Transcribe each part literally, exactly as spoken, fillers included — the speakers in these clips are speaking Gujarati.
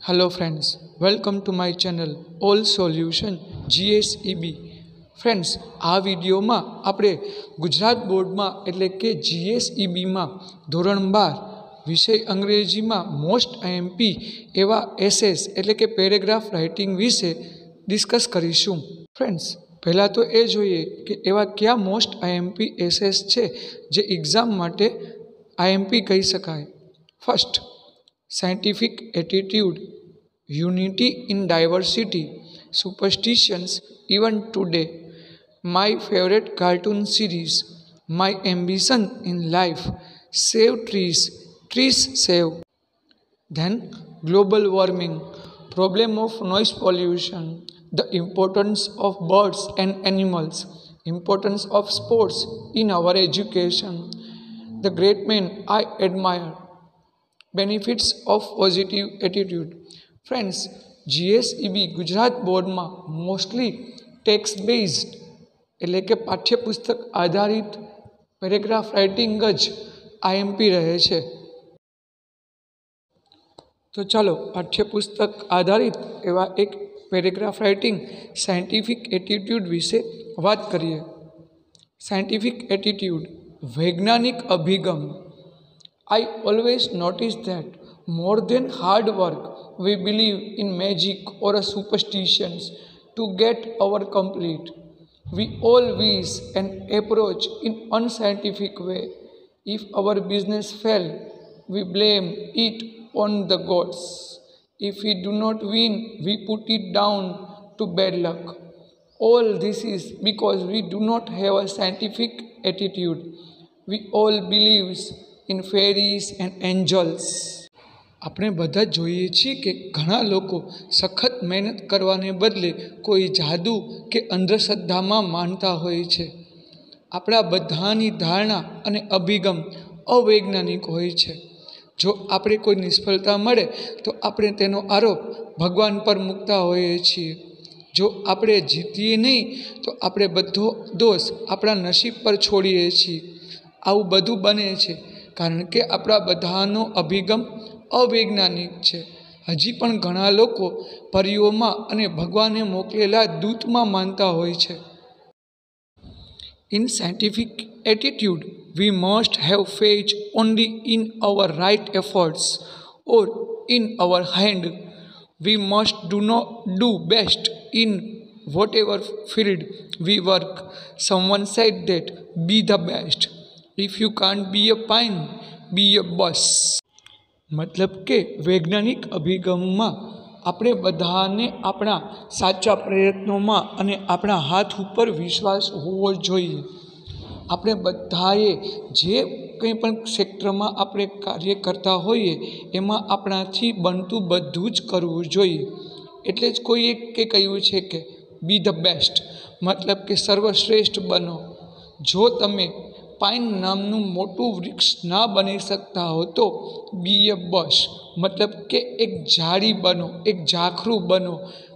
Hello friends, welcome to my channel All Solution G S E B. Friends, આ વિડીયોમાં આપણે ગુજરાત બોર્ડમાં એટલે કે જી એસ ઈ બીમાં ધોરણ બાર વિષય અંગ્રેજીમાં મોસ્ટ આઈએમપી એવા એસેસ એટલે કે પેરેગ્રાફ રાઇટિંગ વિશે ડિસ્કસ કરીશું. ફ્રેન્ડ્સ, પહેલાં તો એ જોઈએ કે એવા કયા મોસ્ટ આઈએમપી એસેસ છે જે એક્ઝામ માટે આઈએમપી કહી શકાય. First, scientific attitude, unity in diversity, superstitions even today, my favorite cartoon series, my ambition in life, save trees, trees save. Then global warming, problem of noise pollution, the importance of birds and animals, importance of sports in our education, the great men I admire, benefits of positive attitude. Friends, G S E B Gujarat બોર્ડમાં મોસ્ટલી ટેક્સ્ટ બેઝડ એટલે કે પાઠ્યપુસ્તક આધારિત પેરેગ્રાફ રાઇટિંગ જ આઈએમપી રહે છે. તો ચાલો પાઠ્યપુસ્તક આધારિત એવા એક પેરેગ્રાફ રાઇટિંગ સાયન્ટિફિક એટીટ્યૂડ વિશે વાત કરીએ. સાયન્ટિફિક એટીટ્યૂડ, વૈજ્ઞાનિક અભિગમ. I always notice that more than hard work we believe in magic or a superstitions to get our complete. We all wish and approach in unscientific way. If our business fail, we blame it on the gods. If we do not win, we put it down to bad luck. All this is because we do not have a scientific attitude. We all believe in fairies and angels. આપણે બધા જોઈએ છીએ કે ઘણા લોકો સખત મહેનત કરવાને બદલે કોઈ જાદુ કે અંધશ્રદ્ધામાં માનતા હોય છે. આપણા બધાની ધારણા અને અભિગમ અવૈજ્ઞાનિક હોય છે. જો આપણે કોઈ નિષ્ફળતા મળે તો આપણે તેનો આરોપ ભગવાન પર મૂકતા હોઈએ છીએ. જો આપણે જીતીએ નહીં તો આપણે બધો દોષ આપણા નસીબ પર છોડીએ છીએ. આવું બધું બને છે કારણ કે આપણા બધાનો અભિગમ અવૈજ્ઞાનિક છે. હજી પણ ઘણા લોકો પરીઓમાં અને ભગવાને મોકલેલા દૂતમાં માનતા હોય છે. In scientific attitude we must have faith only in our right efforts or in our hand. We must do no do best in whatever field we work. Someone said that be the best. If you can't be a pine, be a bush. મતલબ કે વૈજ્ઞાનિક અભિગમમાં આપણે બધાને આપણા સાચા પ્રયત્નોમાં અને આપણા હાથ ઉપર વિશ્વાસ હોવો જોઈએ. આપણે બધાએ જે કંઈ પણ ક્ષેત્રમાં આપણે કાર્ય કરતા હોઈએ એમાં આપણાથી બનતું બધું જ કરવું જોઈએ. એટલે જ કોઈએ કે કહ્યું છે કે બી ધ બેસ્ટ, મતલબ કે સર્વશ્રેષ્ઠ બનો. જો તમે પાઇન નામનું મોટું વૃક્ષ ના બની શકતા હો તો બી એ બસ, મતલબ કે એક ઝાડી બનો, એક ઝાખરું બનો.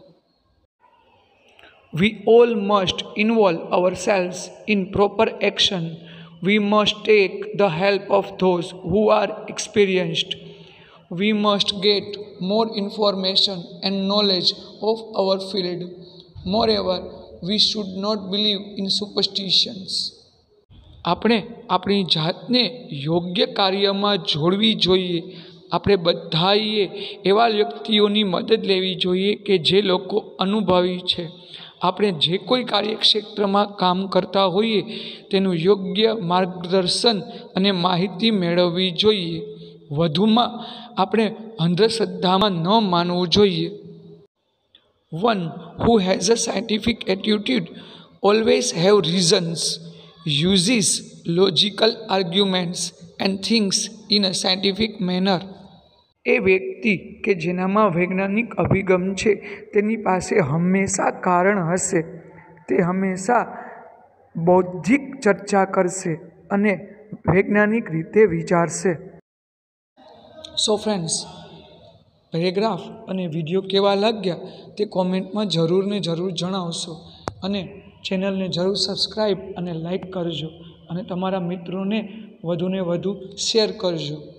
We all must involve our selves in proper action. We must take the help of those who are experienced. We must get more information and knowledge of our field. Moreover we should not believe in superstitions. આપણે આપણી જાતને યોગ્ય કાર્યમાં જોડવી જોઈએ. આપણે બધાએ એવા વ્યક્તિઓની મદદ લેવી જોઈએ કે જે લોકો અનુભવી છે. આપણે જે કોઈ કાર્યક્ષેત્રમાં કામ કરતા હોઈએ તેનું યોગ્ય માર્ગદર્શન અને માહિતી મેળવવી જોઈએ. વધુમાં આપણે અંધશ્રદ્ધામાં ન માનવું જોઈએ. One who has a scientific attitude always have reasons, uses logical arguments and thinks in a scientific manner. એ વ્યક્તિ કે જેનામાં વૈજ્ઞાનિક અભિગમ છે તેની પાસે હંમેશા કારણ હશે. તે હંમેશા બૌદ્ધિક ચર્ચા કરશે અને વૈજ્ઞાનિક રીતે વિચારશે. સો ફ્રેન્ડ્સ, પેરેગ્રાફ અને વિડીયો કેવા લાગ્યા તે કોમેન્ટમાં જરૂર ને જરૂર જણાવશો અને ચેનલને જરૂર સબસ્ક્રાઈબ અને લાઈક કરજો અને તમારા મિત્રોને વધુને વધુ શેર કરજો.